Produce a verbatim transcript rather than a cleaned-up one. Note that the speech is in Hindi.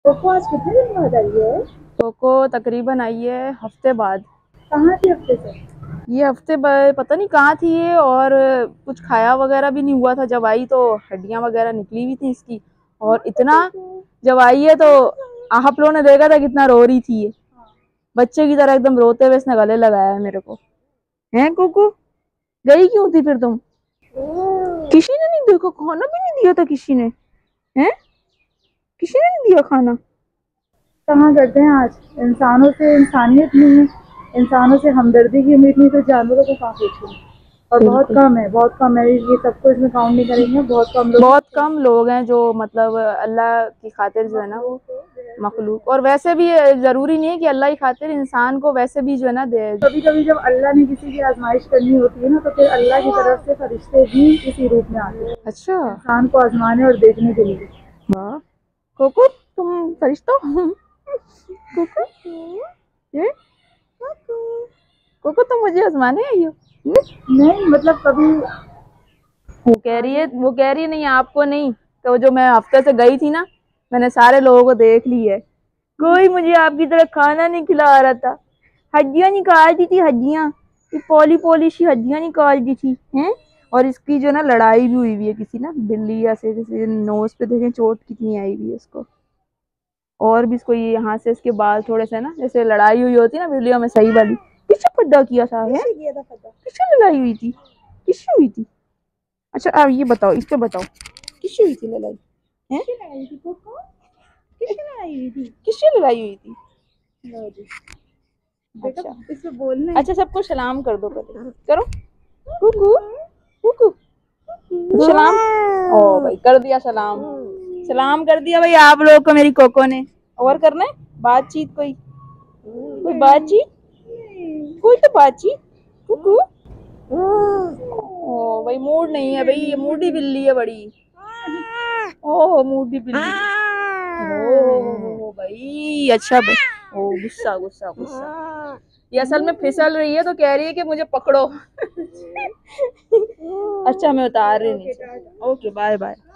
कोको आज कितने दिन बाद आई है? कोको तकरीबन आई है हफ्ते बाद। कहाँ थी हफ्ते से? ये हफ्ते बाद पता नहीं कहाँ थी ये, और कुछ खाया वगैरह भी नहीं हुआ था जब आई, तो हड्डियां वगैरह निकली हुई थी इसकी। और इतना जब आई है तो आप लोगों ने देखा था कितना रो रही थी ये, बच्चे की तरह एकदम रोते हुए इसने गले लगाया है मेरे को। हैं कुकू, गई क्यों थी फिर तुम? किसी ने नहीं देखा, खाना भी नहीं दिया था किसी ने? हैं, किसी ने नहीं दिया खाना? कहाँ करते हैं आज, इंसानों से इंसानियत नहीं है, इंसानों से हमदर्दी की उम्मीद नहीं, तो जानवरों को कहाँ पूछें। और बहुत कम है, बहुत कम है, ये सबको इसमें काउंट नहीं करेंगे, बहुत कम लोग बहुत कम लोग हैं जो मतलब अल्लाह की खातिर जो है ना वो मखलूक। और वैसे भी जरूरी नहीं है कि अल्लाह की खातिर, इंसान को वैसे भी जो है ना दे। कभी कभी जब अल्लाह ने किसी की आजमाइश करनी होती है ना, तो फिर अल्लाह की तरफ से फरिश्ते भी इसी रूप में आते हैं, अच्छा, इंसान को आजमाने और देखने के लिए। वाह कोको, तुम फरिश्ता हो। कोको, ये कोको तुम मुझे आजमाने आई हो? नहीं मतलब कभी वो कह रही है, वो कह रही है नहीं आपको नहीं, तो जो मैं हफ्ते से गई थी ना, मैंने सारे लोगों को देख ली है, कोई मुझे आपकी तरह खाना नहीं खिला रहा था। हड्डियां निकाल दी थी, हड्डियां, ये पोली पोली सी हड्डियां निकाल दी थी हैं। और इसकी जो ना लड़ाई भी हुई हुई है किसी ना बिल्ली या से, जैसे नोज पे देखें चोट कितनी आई हुई है इसको। और भी इसको ये यहाँ से इसके बाल थोड़े से ना, जैसे लड़ाई हुई होती है ना बिल्लियों में सही वाली। किससे फड्डा किया था है? किससे लड़ाई हुई थी? किससे हुई थी? अच्छा अब ये बताओ, इस पे बताओ, किससे हुई थी लड़ाई? हैं? किससे लड़ाई थी कोको? किससे लड़ाई हुई थी? किससे लड़ाई हुई थी? लो जी, बेटा अच्छा इसमें बोलना है। अच्छा, सबको सलाम कर दो पहले, करो कुकू कुकू सलाम। ओ भाई कर दिया सलाम, सलाम कर दिया भाई आप लोग को मेरी कोको ने। और करना है बातचीत, कोई कोई बातचीत, कोई तो बातचीत कुकू। ओ भाई मूड नहीं है भाई, ये मूडी बिल्ली है बड़ी। ओह मूडी बिल्ली, ओ भाई अच्छा भाई। ओ गुस्सा गुस्सा गुस्सा, ये असल में फिसल रही है तो कह रही है कि मुझे पकड़ो। अच्छा मैं उतार रही नीचे। Okay bye bye.